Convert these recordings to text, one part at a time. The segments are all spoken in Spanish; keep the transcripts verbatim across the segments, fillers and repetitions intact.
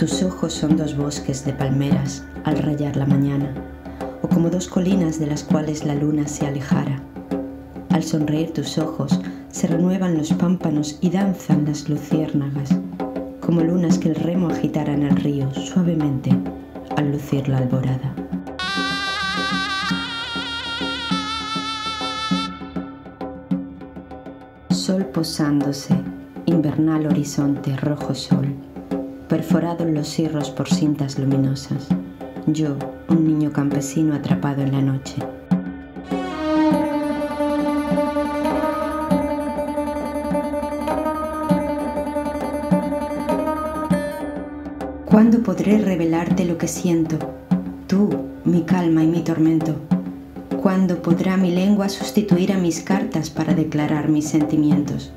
Tus ojos son dos bosques de palmeras al rayar la mañana, o como dos colinas de las cuales la luna se alejara. Al sonreír tus ojos se renuevan los pámpanos y danzan las luciérnagas, como lunas que el remo agitara en el río suavemente al lucir la alborada. Sol posándose, invernal horizonte, rojo sol, perforado en los cirros por cintas luminosas. Yo, un niño campesino atrapado en la noche. ¿Cuándo podré revelarte lo que siento? Tú, mi calma y mi tormento. ¿Cuándo podrá mi lengua sustituir a mis cartas para declarar mis sentimientos?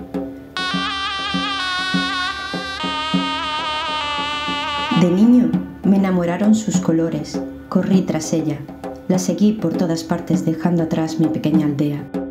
De niño me enamoraron sus colores, corrí tras ella, la seguí por todas partes dejando atrás mi pequeña aldea.